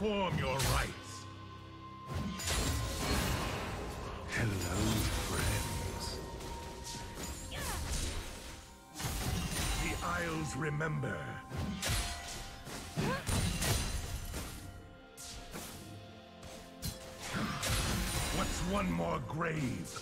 perform your rites. Hello, friends. The Isles remember. What's one more grave?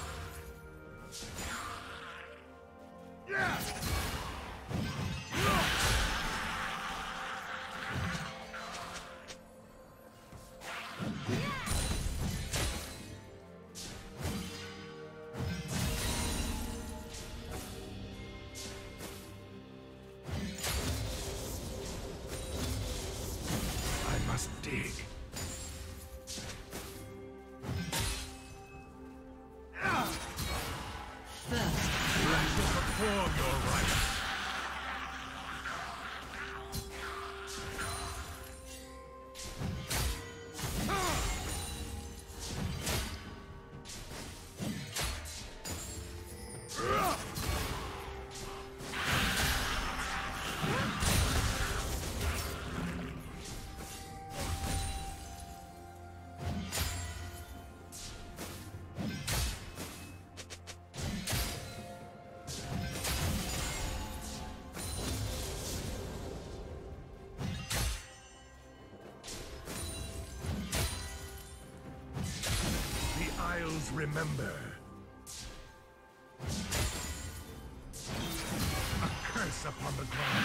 Dig. First, I shall perform your rites. Remember. A curse upon the ground.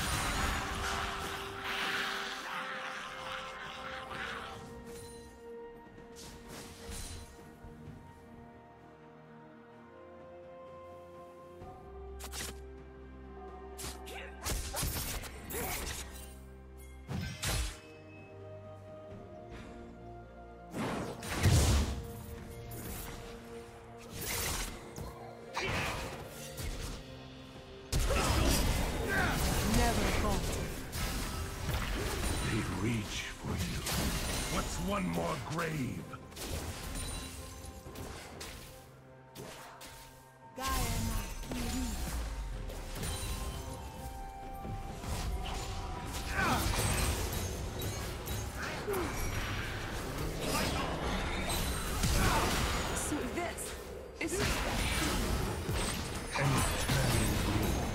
Reach for you. What's one more grave? So this is an eternal rule.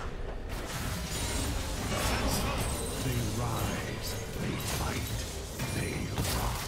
They rise, they fight, they rot.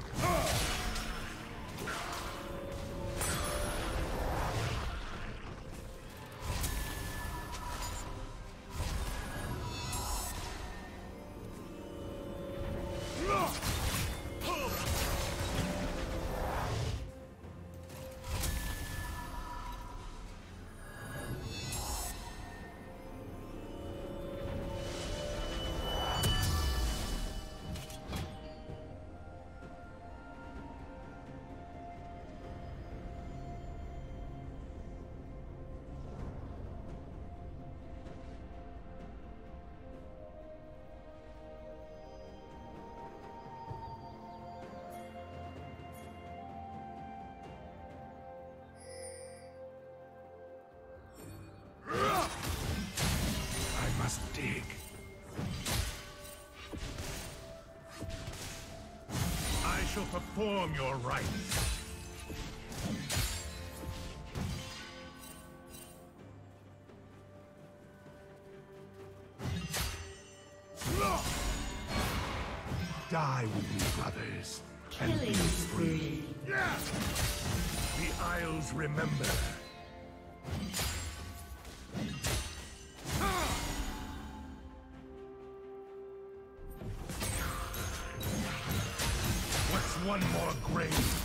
Dig. I shall perform your rites. Die with me, brothers, and be free. The Isles remember. One more grave.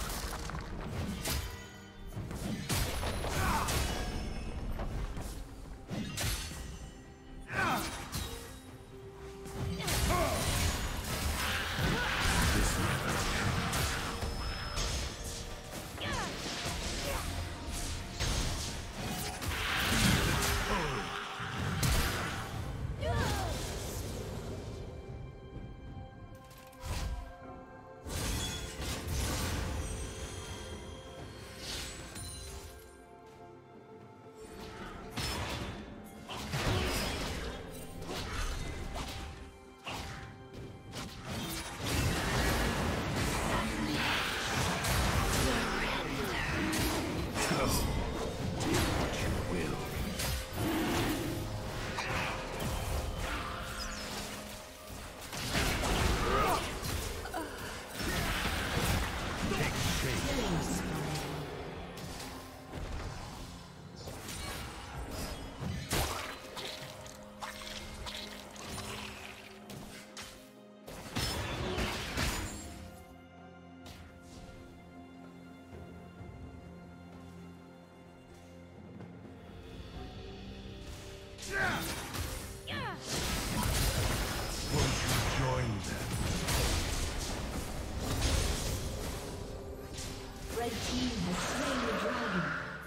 Red team has slain the dragon.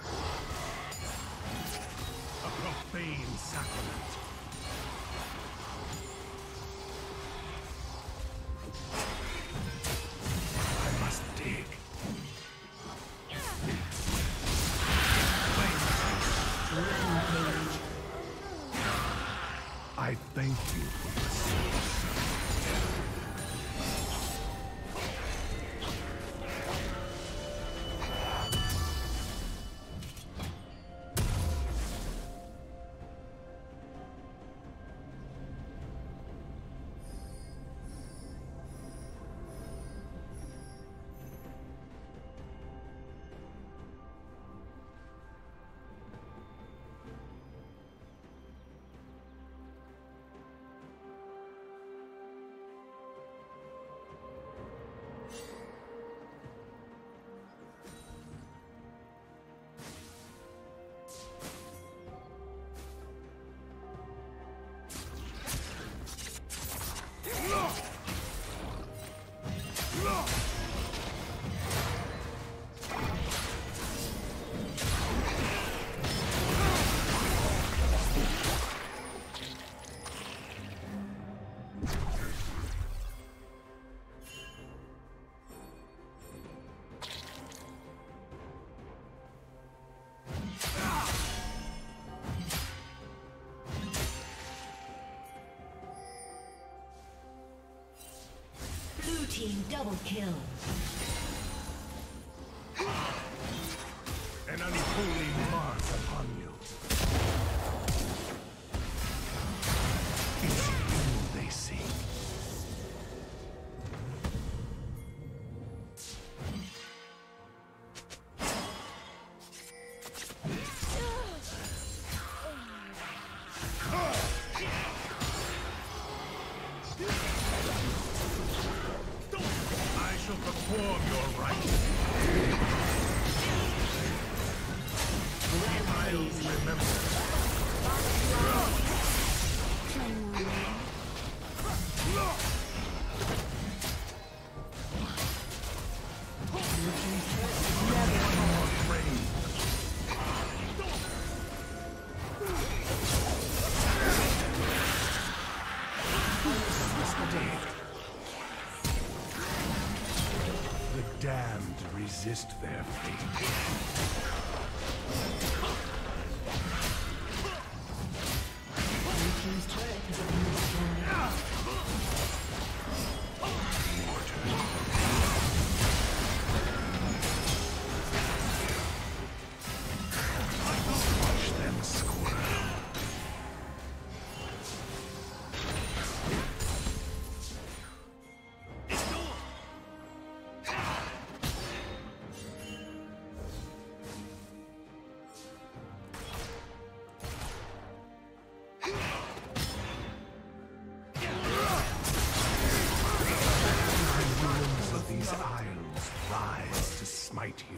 A profane sacrament. I must dig. Rampage. I thank you for the Team double kill. an unholy mark upon you. It's you they seek. Perform your rites. I'll remember. Damned resist their fate. Watch them squirm. You.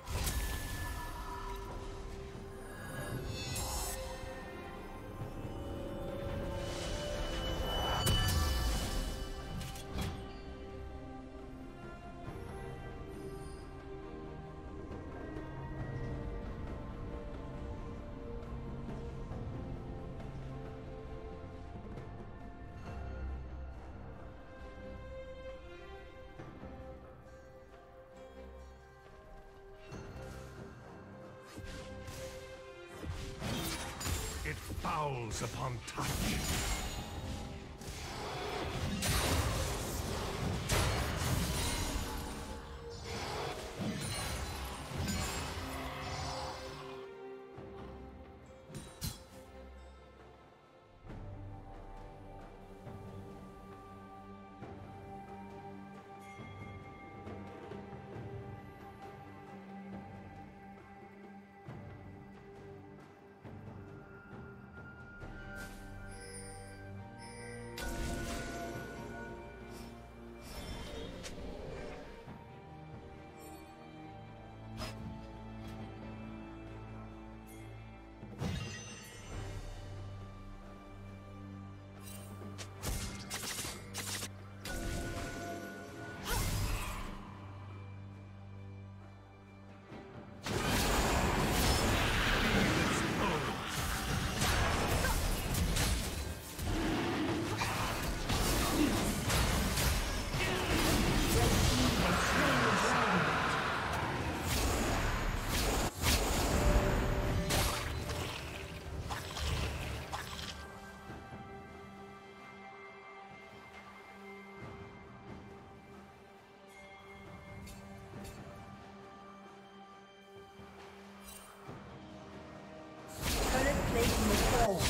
It fouls upon touch.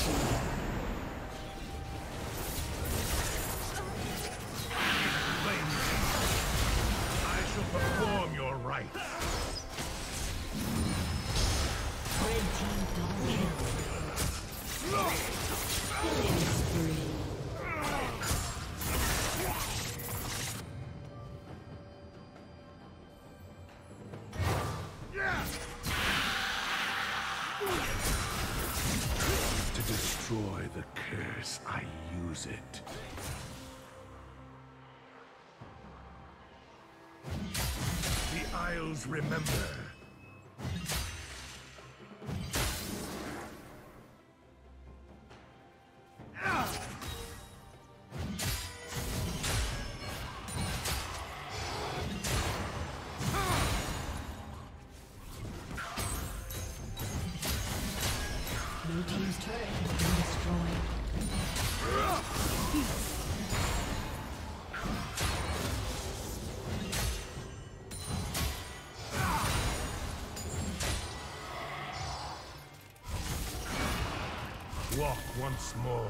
Perform your rites. Red team double kill. Killing spree. To destroy the curse, I use it. The Isles remember. Blue team's turret has been destroyed. Walk once more.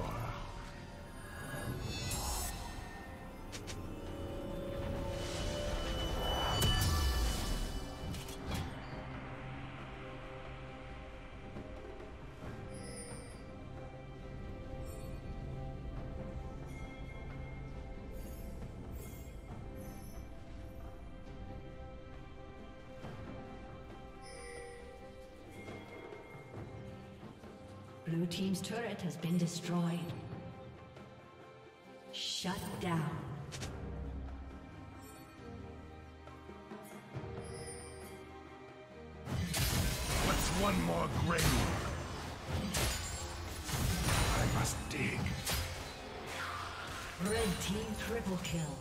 Blue team's turret has been destroyed. Shut down. What's one more grave? I must dig. Red team triple kill.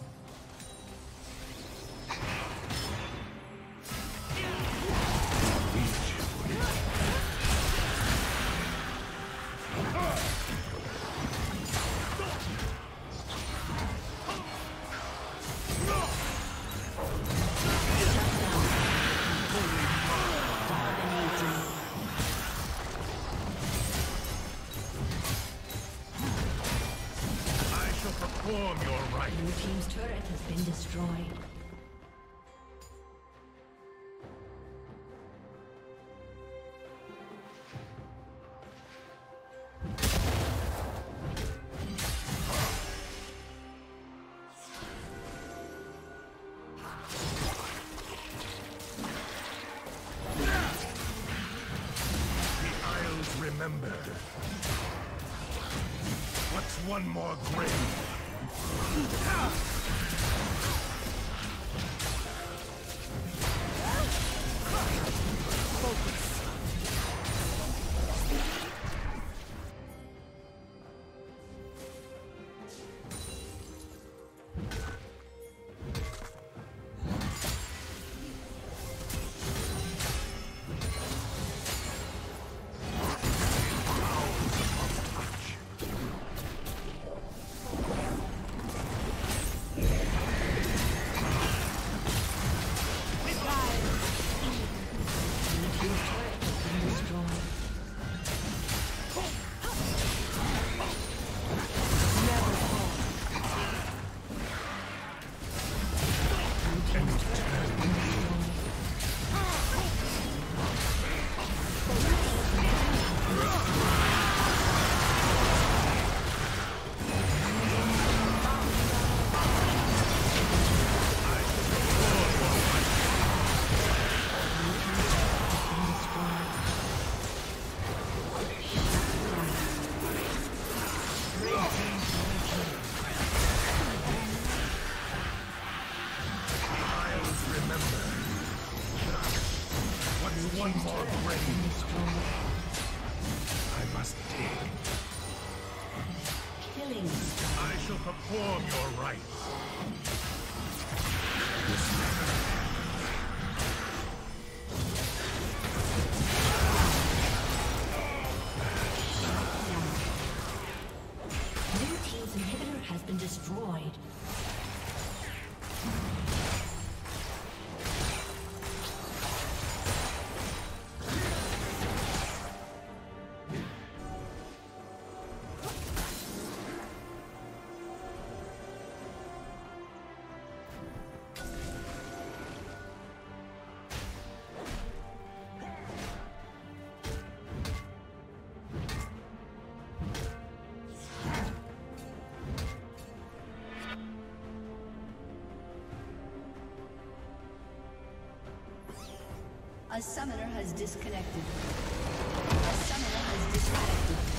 Perform your right. Blue team's turret has been destroyed. The Isles remember. What's one more grave? One more grave. I must dig. Killing. I shall perform your rites. Blue team's inhibitor has been destroyed. A summoner has disconnected. A summoner has disconnected.